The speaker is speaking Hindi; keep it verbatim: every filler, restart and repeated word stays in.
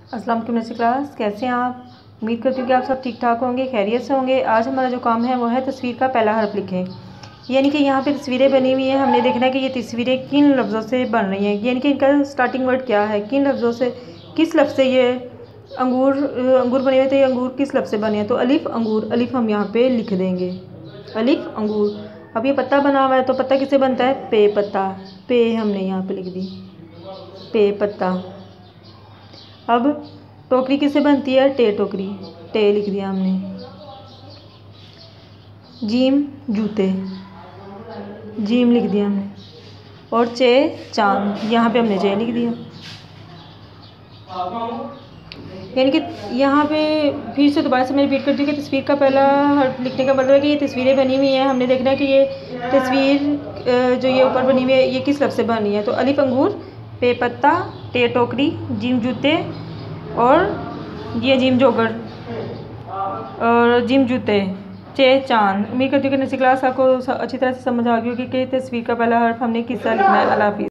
अस्सलाम वालेकुम नर्सरी क्लास, कैसे हैं आप। उम्मीद करती हूँ कि आप सब ठीक ठाक होंगे, खैरियत से होंगे। आज हमारा जो काम है वो है तस्वीर का पहला हर्फ लिखें। यानी कि यहाँ पे तस्वीरें बनी हुई हैं, हमने देखना है कि ये तस्वीरें किन लफ्ज़ों से बन रही हैं, यानी कि इनका स्टार्टिंग वर्ड क्या है, किन लफ्ज़ों से, किस लफ्ज़ से ये अंगूर अंगूर बने हुए। तो ये अंगूर किस लफ्ज़ से बने हैं, तो अलिफ अंगूर, अलिफ हम यहाँ पे लिख देंगे, अलिफ अंगूर। अब ये पत्ता बना हुआ है तो पत्ता किससे बनता है, पे पत्ता, पे हमने यहाँ पे लिख दी, पे पत्ता। अब टोकरी किससे बनती है, टे टोकरी, टे लिख दिया हमने। जीम जूते, जीम लिख दिया हमने। और चे चांद, यहाँ पे हमने चे लिख दिया। यानी कि यहाँ पे फिर से दोबारा से मैं रिपीट करती हूँ कि तस्वीर का पहला हर्फ लिखने का मतलब है कि ये तस्वीरें बनी हुई हैं, हमने देखना है कि ये तस्वीर जो ये ऊपर बनी हुई है ये किस लफ्ज़ से बनी है। तो अलिफ अंगूर, पे पत्ता, टे टोकरी, जीम जूते और ये जीम जोगर और जिम जूते, चे चांद। उम्मीद करती हूँ कि नर्सरी क्लास आपको अच्छी तरह से समझ आ गई होगी कि तस्वीर का पहला हर्फ हमने किस तरह लिखना है। अल्लाह हाफिज़।